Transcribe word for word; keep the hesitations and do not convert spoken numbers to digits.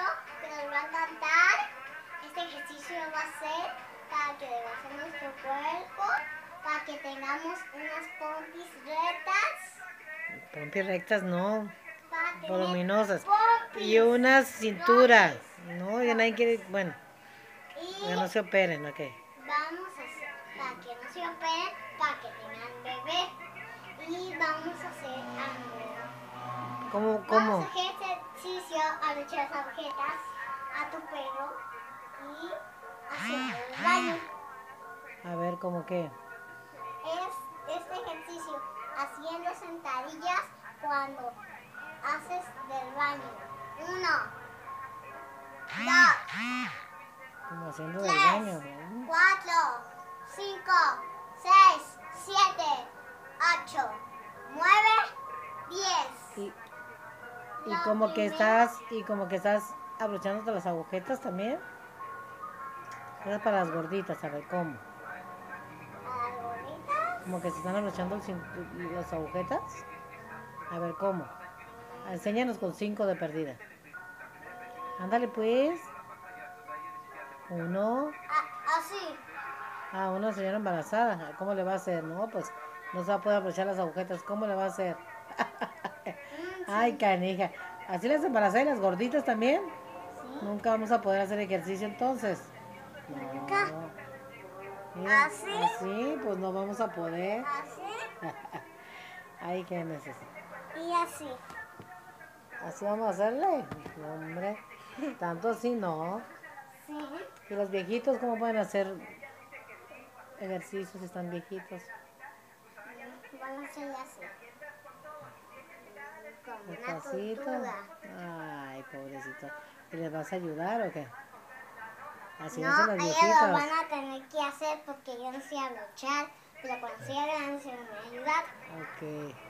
que nos va a cantar. Este ejercicio va a ser para que debamos nuestro cuerpo, para que tengamos unas pompis rectas. Pompis rectas no, Para tener voluminosas. pompis. Y una cintura. Pompis. No, ya nadie quiere, bueno, Y ya no se operen, ok. vamos a hacer, para que no se operen, para que tengan bebé. Y vamos a hacer algo. ¿Cómo, Vamos a cómo? hacer ejercicio a echar las agujetas a tu perro y haciendo el baño. A ver, ¿cómo qué? Es este ejercicio haciendo sentadillas cuando haces del baño. Uno, dos, Como haciendo del tres, baño, ¿no? cuatro, cinco, seis, siete, ocho, nueve, diez. Y, y La como que primera- estás, y como que estás abrochándote las agujetas también. Eso es para las gorditas, a ver, ¿cómo? a las gorditas. Como que se están abrochando el cin- las agujetas. A ver, ¿cómo? Enséñanos con cinco de perdida. Ándale, pues. Uno. A- así. Ah, una señora embarazada. ¿Cómo le va a hacer? No, pues no se va a poder aprovechar las agujetas. ¿Cómo le va a hacer? Mm, Ay, sí. canija. ¿Así las embarazadas y las gorditas también? Sí. Nunca vamos a poder hacer ejercicio entonces. Nunca. No. Mira, Así. así pues no vamos a poder. Así. Ay, qué neces. Y así. ¿Así vamos a hacerle? No, hombre. Tanto así no. Sí. ¿Y los viejitos cómo pueden hacer ejercicios si están viejitos? Mm, Vamos a hacerle así. Como una Despacito. tortuga. Ay, pobrecito. ¿Y les vas a ayudar o qué? Así No, hacen los ellos lo van viejitos. a tener que hacer porque yo no sé abrochar. Pero cuando sea grande se van a ayudar. Ok.